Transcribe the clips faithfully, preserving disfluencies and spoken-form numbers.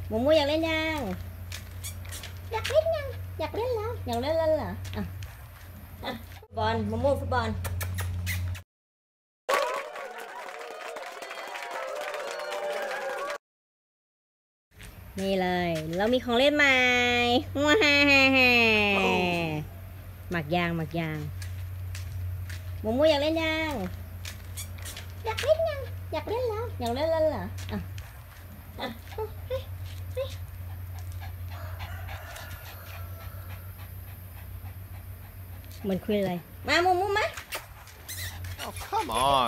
หมูมูอยากเล่นยังอยากเล่นยังอยากเล่นแล้วอยากเล่นแล้วเหรออ่ะอ่ะฟุตบอลหมูมูฟุตบอลนี่เลยเรามีของเล่นใหม่ว้าหมักยางหมักยางหมูมูอยากเล่นยังอยากเล่นยังอยากเล่นแล้วอยากเล่นแล้วเหรออ่ะอ่ะเหมือนคุยอะไรมาหมูมูมา Oh come on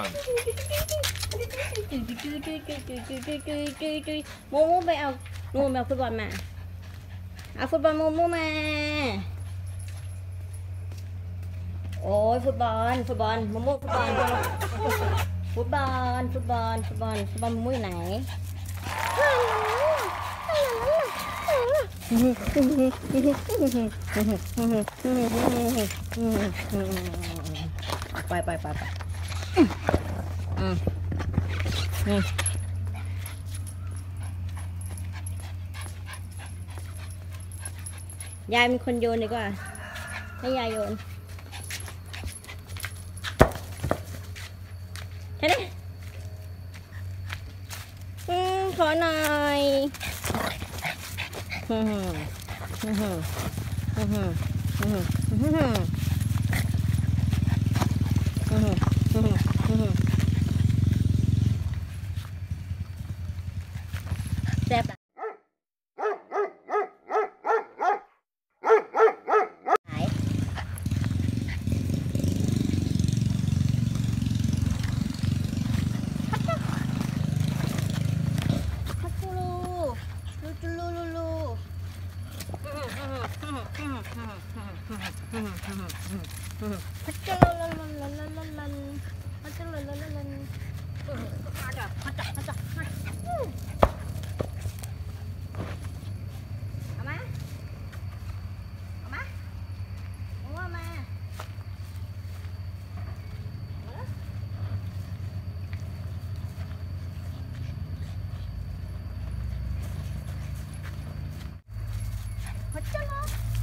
หมูมูไปเอานู่นไปเอาฟุตบอลมาเอาฟุตบอลหมูมูมาโอ้ยฟุตบอลฟุตบอลหมูมูฟุตบอลฟุตบอลฟุตบอลฟุตบอลฟุตบอลหมูมูอยู่ไหนไปไปไปไปอืมนี่ยายเป็นคนโยนดีกว่าให้ยายโยนแค่นี้อืมขอหน่อยอืมอืมอืมอืมอืมอืมอืมแซ่บพัชรลันลันลันลันลันลันพัชรลันลันลันลันมาจ้ะมาจ้ะมาจ้ะมาเอามาเอามาเอามามาพัชร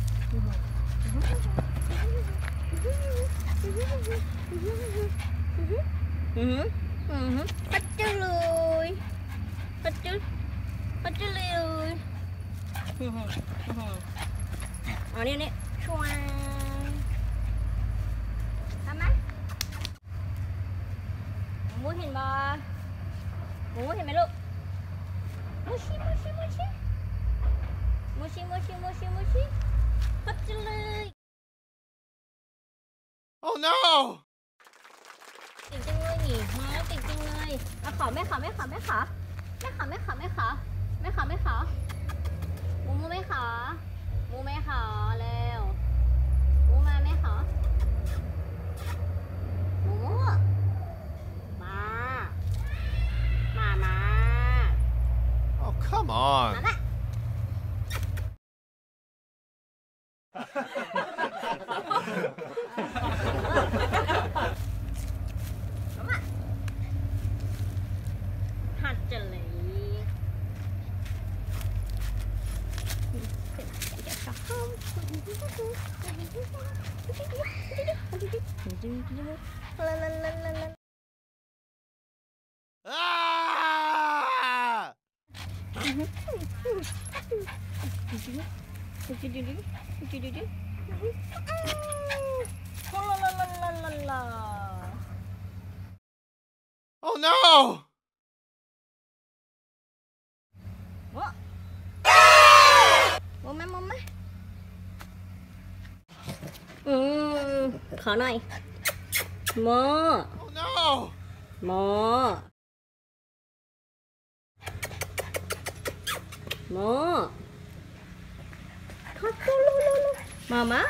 อืออือพัดจืเลยพัดจืพัดจืเลยอืออืออ๋อนี่นี่ชวงทำไหมหมูเห็นบ่หมูเห็นไหมลูกมูชิมูชิมูชิมูชิมูชิมูชิมูชิพัดจืเลย Oh no ติดจังเลยนี่มาติดจังเลยมาขอแม่ขอแม่ขอแม่ขอแม่ขอแม่ขอแม่ขอแม่ขอแม่ขอมูมูไม่ขอมูไม่ขอแล้วมูมาแม่ขอมูมูมามามา Oh come on มาละหัดจะเลย Ah! ลา Oh no โอ้โมมาโมมาอืมขอหน่อยโม Oh no โมโมขอตัวลูลูลูมามา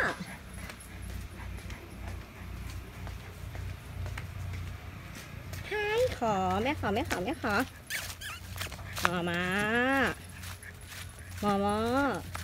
ขอแม่ขอแม่ขอแม่ขอมามามามา